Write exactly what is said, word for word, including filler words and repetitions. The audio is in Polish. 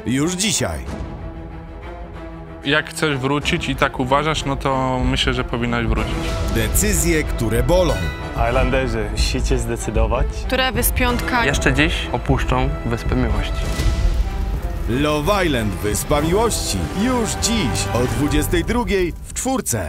już dzisiaj. Jak chcesz wrócić i tak uważasz, no to myślę, że powinnaś wrócić. Decyzje, które bolą. Islanderzy, musicie zdecydować. Które Wyspiątka Jeszcze dziś opuszczą Wyspę Miłości. Love Island Wyspa Miłości. Już dziś o dwudziestej drugiej w czwórce.